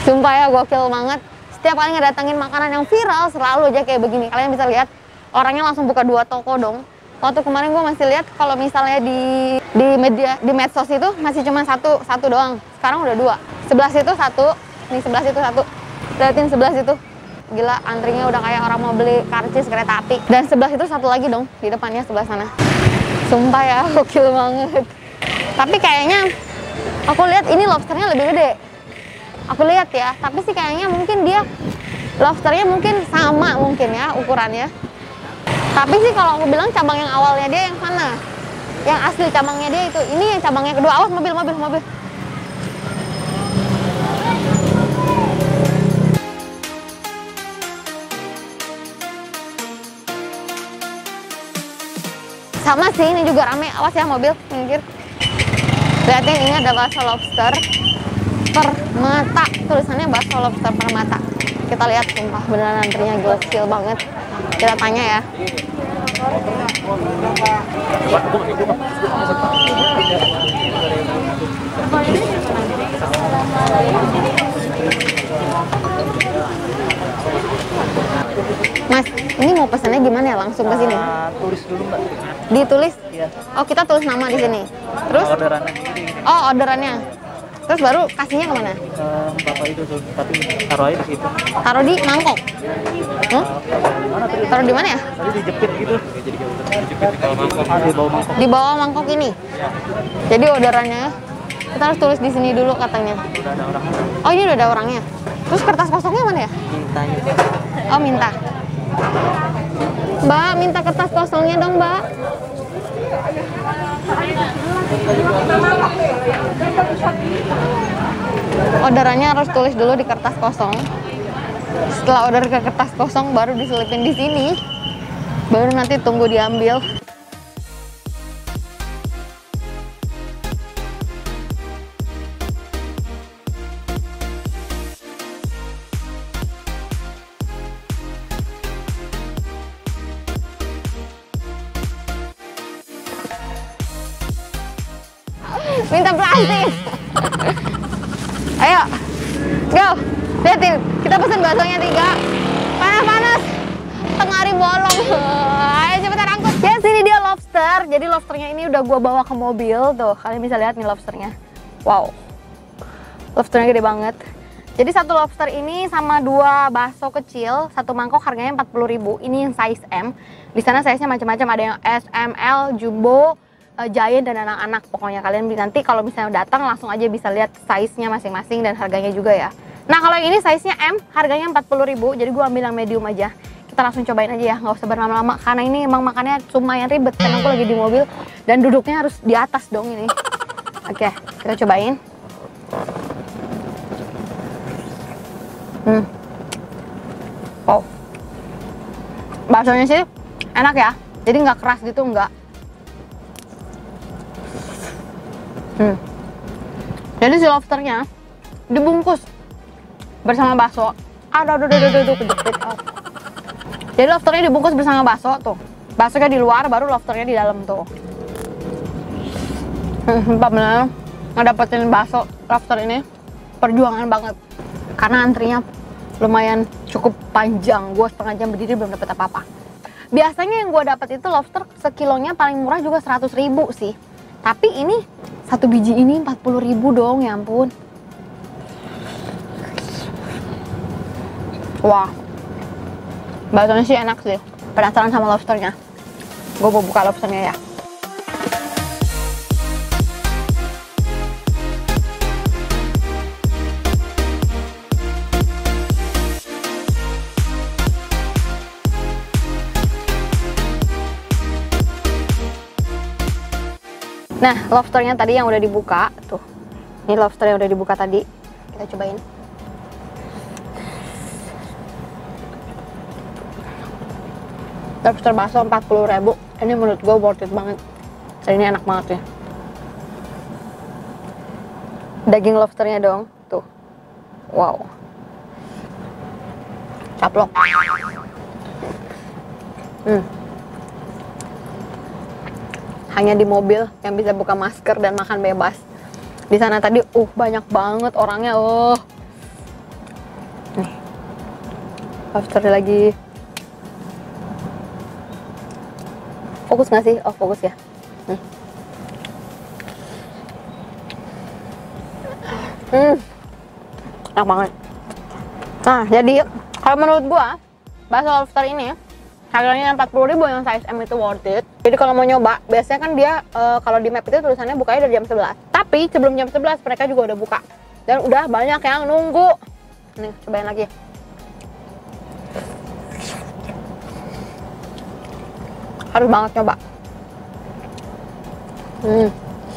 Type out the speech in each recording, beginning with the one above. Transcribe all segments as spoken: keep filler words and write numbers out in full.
Sumpah ya, gokil banget. Setiap kali ngedatengin makanan yang viral, selalu aja kayak begini. Kalian bisa lihat, orangnya langsung buka dua toko dong. Waktu kemarin gue masih lihat kalau misalnya di di media di medsos itu masih cuma satu satu doang. Sekarang udah dua. Sebelah situ satu, nih sebelah situ satu. Liatin sebelah situ. Gila, antrinya udah kayak orang mau beli karcis kereta api. Dan sebelah itu satu lagi dong, di depannya sebelah sana. Sumpah ya, gokil banget. Tapi kayaknya aku lihat ini lobsternya lebih gede. Aku lihat ya, tapi sih kayaknya mungkin dia lobsternya mungkin sama mungkin ya ukurannya. Tapi sih kalau aku bilang cabang yang awalnya dia yang mana? Yang asli cabangnya dia itu. Ini yang cabangnya kedua. Awas mobil, mobil, mobil. Sama sih, ini juga rame. Awas ya mobil, minggir. Lihatin, ini ada bakso lobster Permata. Tulisannya bakso lobster Permata. Kita lihat, sumpah beneran antrinya gokil banget. Kita tanya ya. Mas, ini mau pesannya gimana ya? Langsung ke sini? Uh, tulis dulu Mbak. Ditulis? Iya. Oh, kita tulis nama di sini. Terus? Orderannya. Oh, orderannya. Terus baru kasihnya kemana? Uh, Bapak itu tuh, tapi taruh aja di situ. Taruh di mangkok? Hmm? Taruh di mana ya? Tadi dijepit gitu. Dijepit di bawah mangkok. Ah, di bawah mangkok. Di bawah mangkok ini? Jadi orderannya kita harus tulis di sini dulu katanya. Udah ada orangnya. Oh, ini udah ada orangnya. Terus kertas kosongnya mana ya? Mintanya. Oh, minta. Mbak, minta kertas kosongnya dong, Mbak. Orderannya harus tulis dulu di kertas kosong. Setelah order ke kertas kosong baru diselipin di sini. Baru nanti tunggu diambil. Minta plastik. Ayo, go. Lihatin, kita pesen baksonya tiga. Panas-panas, tengah hari bolong. Ayo cepetan angkut. Ya, sini dia lobster. Jadi lobsternya ini udah gua bawa ke mobil. Tuh, kalian bisa lihat nih lobsternya. Wow, lobsternya gede banget. Jadi satu lobster ini sama dua bakso kecil, satu mangkok harganya empat puluh ribu. Ini yang size M. Di sana size-nya macam-macam, ada yang S, M, L, jumbo, Uh, giant dan anak-anak. Pokoknya kalian nanti kalau misalnya datang langsung aja bisa lihat size-nya masing-masing dan harganya juga ya. Nah, kalau yang ini size-nya M, harganya empat puluh ribu. Jadi gua ambil yang medium aja. Kita langsung cobain aja ya, nggak usah berlama-lama karena ini emang makannya lumayan ribet karena aku lagi di mobil dan duduknya harus di atas dong ini. Oke, kita cobain. Hmm. Wow. Baksonya sih enak ya. Jadi nggak keras gitu, nggak. Hmm. Jadi si lobsternya dibungkus bersama bakso. Aduh, aduh, aduh, aduh, aduh, kejepit. Oh. Jadi lobsternya dibungkus bersama bakso tuh. Baksonya di luar, baru lobsternya di dalam tuh. Hmm, bener ngedapetin bakso lobster ini perjuangan banget. Karena antrinya lumayan cukup panjang. Gue setengah jam berdiri belum dapet apa-apa. Biasanya yang gue dapet itu lobster sekilonya paling murah juga seratus ribu sih. Tapi ini satu biji ini empat puluh ribu dong, ya ampun. Wah, baksonya sih enak sih. Penasaran sama lobsternya. Gue mau buka lobsternya ya. Nah, lobsternya tadi yang udah dibuka tuh. Ini lobster yang udah dibuka tadi. Kita cobain. Lobster bakso empat puluh ribu. Ini menurut gue worth it banget. Dan ini enak banget ya. Daging lobsternya dong, tuh. Wow. Caplok. Hmm. Hanya di mobil yang bisa buka masker dan makan bebas. Di sana tadi uh banyak banget orangnya. Oh. Lobster lagi. Fokus nggak sih? Oh fokus ya. Hmm. Hmm. Enak banget. Nah, jadi kalau menurut gua bakso lobster ini harganya empat puluh ribu yang size M itu worth it. Jadi kalau mau nyoba, biasanya kan dia uh, kalau di map itu tulisannya bukanya dari jam sebelas. Tapi sebelum jam sebelas mereka juga udah buka. Dan udah banyak yang nunggu. Nih, cobain lagi. Harus banget nyoba. Hmm.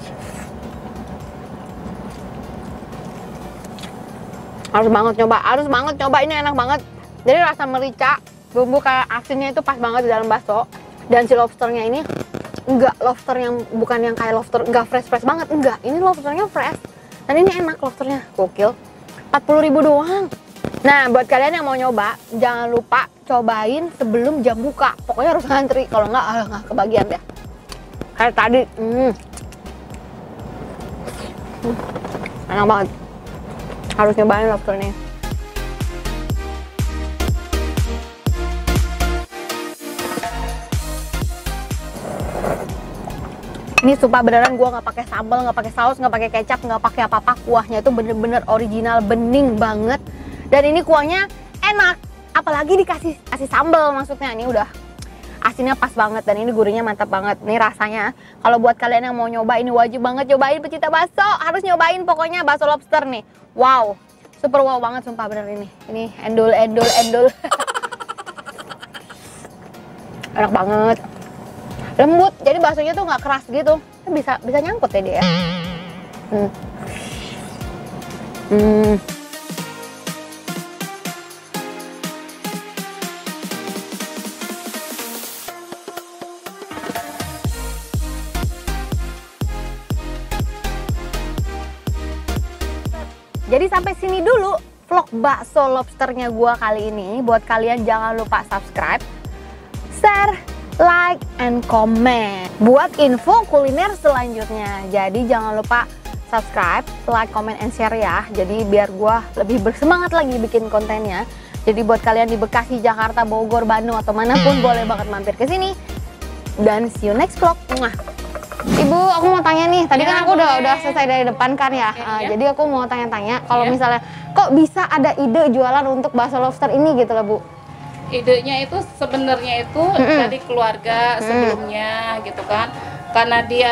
Harus banget nyoba, harus banget nyoba, ini enak banget. Jadi rasa merica, bumbu kayak asinnya itu pas banget di dalam bakso. Dan si lobsternya ini enggak lobster yang bukan yang kayak lobster enggak fresh-fresh banget, enggak. Ini lobsternya fresh. Dan ini enak lobsternya, gokil. empat puluh ribu doang. Nah, buat kalian yang mau nyoba, jangan lupa cobain sebelum jam buka. Pokoknya harus ngantri, kalau enggak ah nggak kebagian deh. Kayak tadi, hmm. Hmm. Enak banget. Harus nyobain lobster ini. Ini sumpah beneran gue nggak pakai sambal, nggak pakai saus, nggak pakai kecap, nggak pakai apa-apa. Kuahnya itu bener-bener original, bening banget. Dan ini kuahnya enak, apalagi dikasih kasih sambal maksudnya. Ini udah asinnya pas banget dan ini gurihnya mantap banget. Ini rasanya kalau buat kalian yang mau nyoba ini wajib banget cobain, pecinta bakso harus nyobain pokoknya bakso lobster nih. Wow, super wow banget sumpah bener ini. Ini endul endul endul. Enak banget. Lembut, jadi baksonya tuh nggak keras gitu. Bisa bisa nyangkut ya dia. Hmm. Hmm. Jadi sampai sini dulu vlog bakso lobsternya gua kali ini. Buat kalian jangan lupa subscribe, share, like, and comment buat info kuliner selanjutnya. Jadi jangan lupa subscribe, like, comment, and share ya. Jadi biar gua lebih bersemangat lagi bikin kontennya. Jadi buat kalian di Bekasi, Jakarta, Bogor, Bandung atau manapun boleh banget mampir ke sini. Dan see you next vlog. Mwah. Ibu, aku mau tanya nih. Tadi ya, kan aku boleh. udah udah selesai dari depan kan ya. ya, uh, ya. Jadi aku mau tanya-tanya. Kalau ya. misalnya, kok bisa ada ide jualan untuk bakso lobster ini gitu lah Bu? Idenya itu sebenarnya itu mm-hmm. dari keluarga sebelumnya mm. gitu kan. Karena dia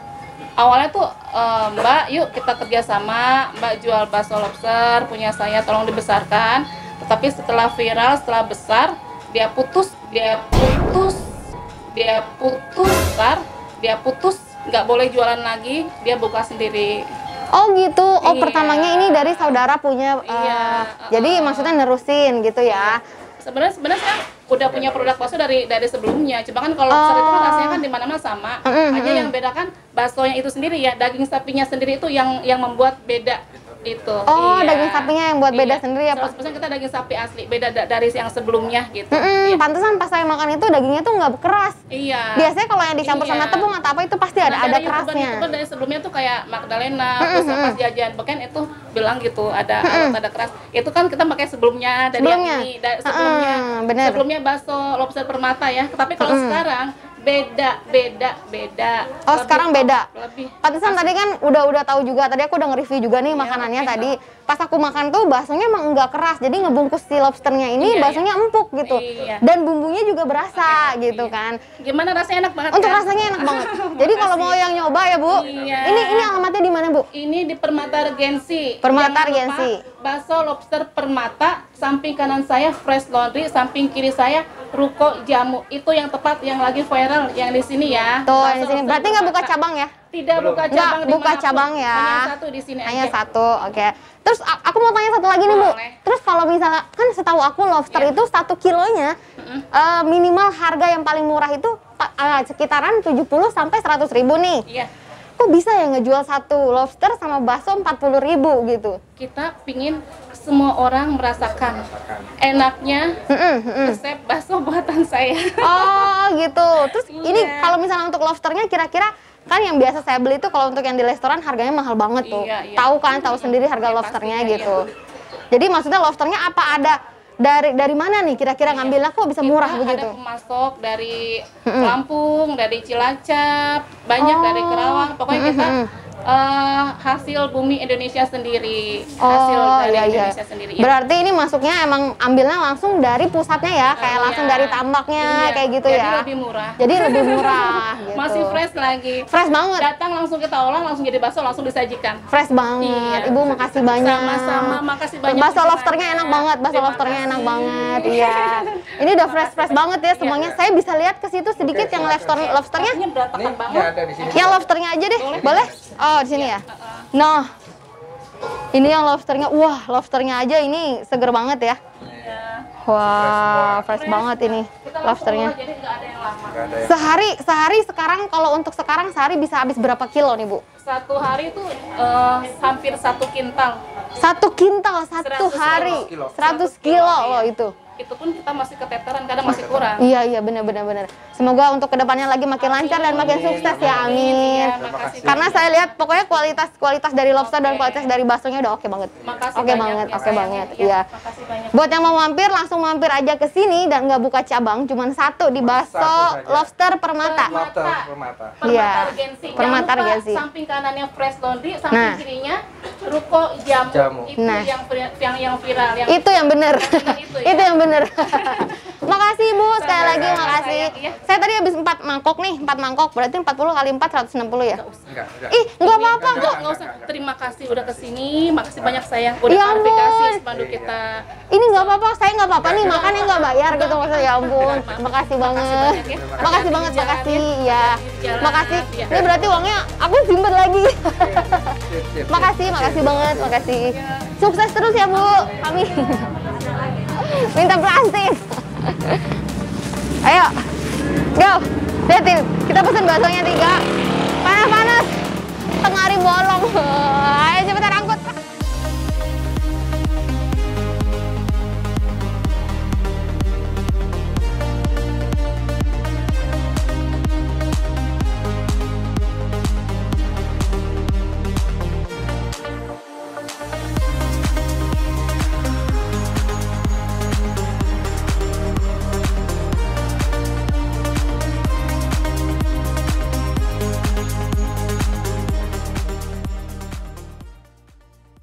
awalnya tuh e, Mbak, yuk kita kerjasama. Mbak jual bakso lobster punya saya, tolong dibesarkan. Tetapi setelah viral, setelah besar, dia putus, dia putus, dia putus, besar. Dia putus, nggak boleh jualan lagi, dia buka sendiri. Oh gitu, oh iya. Pertamanya ini dari saudara punya, iya. uh, jadi uh, maksudnya nerusin gitu ya? Sebenarnya sebenarnya saya udah punya produk bakso dari dari sebelumnya, cuma kan kalau lobster oh. itu kan rasanya kan di mana-mana sama, mm-hmm. aja yang beda kan baksonya itu sendiri ya, daging sapinya sendiri itu yang yang membuat beda. Itu. Oh, iya. daging sapinya yang buat beda iya. sendiri ya, Pak? seratus persen kita daging sapi asli, beda da dari yang sebelumnya gitu. Mm-mm, iya. Pantesan pas saya makan itu dagingnya tuh nggak keras. Iya. Biasanya kalau yang dicampur iya. sama tepung atau apa itu pasti ada nah, ada dari kerasnya. YouTuber dari sebelumnya tuh kayak Magdalena, mm-hmm. terus pas jajan beken itu bilang gitu ada mm-hmm. ada keras. Itu kan kita pakai sebelumnya dari sebelumnya. yang ini, dari sebelumnya. Mm-hmm, bener. Sebelumnya bakso lobster permata ya. Tapi kalau mm-hmm. sekarang beda beda beda oh lebih, sekarang beda lebih pantesan tadi kan udah udah tahu juga, tadi aku udah nge-review juga nih iya, makanannya okay, tadi pas aku makan tuh baksonya emang enggak keras, jadi ngebungkus si lobsternya ini iya, baksonya iya. empuk gitu iya. dan bumbunya juga berasa okay, gitu iya. kan. Gimana rasanya? Enak banget untuk kan? rasanya enak banget. Jadi kalau mau yang nyoba ya Bu, iya. ini ini alamatnya di mana Bu? Ini di Permata Regency. Permata Regency. Bakso lobster Permata, samping kanan saya Fresh Laundry, samping kiri saya Ruko Jamu. Itu yang tepat yang lagi viral yang di sini ya. Tuh di sini. Berarti nggak buka cabang ya? Tidak buka cabang. Nggak buka cabang ya. Hanya satu di sini. Hanya aja. satu. Oke. Okay. Terus aku mau tanya satu lagi nih Bu. Terus kalau misalnya kan setahu aku lobster yeah. itu satu kilonya mm-hmm. uh, minimal harga yang paling murah itu uh, sekitaran tujuh puluh sampai seratus ribu nih. Iya. Yeah. Kok bisa ya ngejual satu lobster sama bakso empat puluh ribu gitu? Kita pingin semua orang merasakan enaknya mm-mm, mm-mm. resep bakso buatan saya. Oh gitu. Terus iya. ini kalau misalnya untuk lobsternya kira-kira kan yang biasa saya beli itu kalau untuk yang di restoran harganya mahal banget tuh. Iya, iya. Tahu kan, tahu sendiri harga iya, lobsternya pastinya, gitu. Iya. Jadi maksudnya lobsternya apa ada Dari dari mana nih kira-kira ngambilnya kok bisa murah Kita begitu? ada pemasok dari Lampung, dari Cilacap, banyak Oh. dari Kerawang. Pokoknya kita eh, hasil bumi Indonesia sendiri, hasil Oh dari iya iya. Indonesia sendiri. Ya. Berarti ini masuknya emang ambilnya langsung dari pusatnya ya, kayak Oh, langsung iya. dari tambaknya Iya. kayak gitu Jadi ya. lebih murah. Jadi lebih murah gitu. Masih fresh lagi. Fresh banget. Datang langsung kita olah, langsung jadi bakso, langsung disajikan. Fresh banget. Iya. Ibu makasih banyak. Sama-sama, makasih banyak. Bakso untuk lobsternya banyak. enak banget, bakso Terima lobsternya enak kasih. banget. Iya. Ini udah fresh-fresh banget ya semuanya. Saya bisa lihat ke situ sedikit yang lobster lobsternya. Ini berantakan Ini banget. ada di sini. Yang lobsternya aja deh. Boleh? Oh, di sini ya. Nah. Ini yang lobsternya. Wah, lobsternya aja ini seger banget ya. Iya. Wah, fresh banget ini Kita langsung lobsternya. olah, jadi nggak ada yang lama. Nggak ada yang Sehari, sehari sekarang kalau untuk sekarang sehari bisa habis berapa kilo nih, Bu? Satu hari itu eh, hampir satu kintal. Satu kintal satu seratus hari. kilo. seratus kilo loh itu. Itu pun kita masih keteteran, kadang masih kurang. Iya, iya benar benar benar. Semoga untuk kedepannya lagi makin lancar dan makin sukses ya. Amin. Iya, makasih. Karena saya lihat pokoknya kualitas kualitas dari lobster dan kualitas dari baksonya udah oke banget. Makasih Oke banyak banget, ya, oke sayang. banget. Iya, Iya. Makasih banyak. Buat yang mau mampir langsung mampir aja ke sini dan nggak buka cabang, cuman satu di Bakso Satu saja. Lobster Permata. Lobster permata. Iya. Permata Regency. Permata Jangan lupa, Regency. samping kanannya Fresh Laundry, samping Nah. kirinya Ruko Jamu. Jamu. Itu Nah. yang vir- yang yang viral yang Itu yang bener. bener itu ya. Itu yang bener. Makasih Bu, sekali lagi Sama-sama, makasih. sayang, iya. Saya tadi habis empat mangkok nih, empat mangkok. Berarti empat puluh kali empat, seratus enam puluh ya? Enggak, enggak. Ih, nggak apa-apa Enggak, kok. enggak usah. Terima kasih udah kesini. Makasih banyak sayang udah Ya klarifikasi ampun. spanduk kita. Ini nggak apa-apa, saya nggak apa-apa nih, makannya nggak bayar gitu maksudnya. Ya ampun, makasih banget. banyak ya. Makasih banget, Jalan makasih. ya. Ya, Jalan, makasih. ya. Ini berarti uangnya aku simpen lagi. Sip, sip. Makasih, makasih banget, makasih. Sukses terus ya Bu. Amin. Minta plastik. Ayo, go. Lihatin, kita pesen baksonya tiga. Panas-panas.